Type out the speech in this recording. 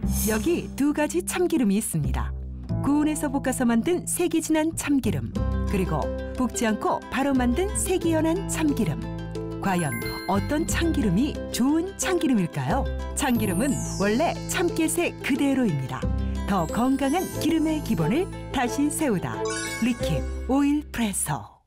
여기 두 가지 참기름이 있습니다. 구운해서 볶아서 만든 색이 진한 참기름, 그리고 볶지 않고 바로 만든 색이 연한 참기름. 과연 어떤 참기름이 좋은 참기름일까요? 참기름은 원래 참깨색 그대로입니다. 더 건강한 기름의 기본을 다시 세우다. 리킵 오일프레소.